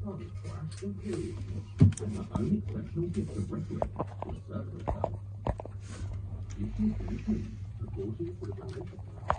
class imperiousness, and the own exceptional gift of rhetoric to assert herself. If she is supportive with a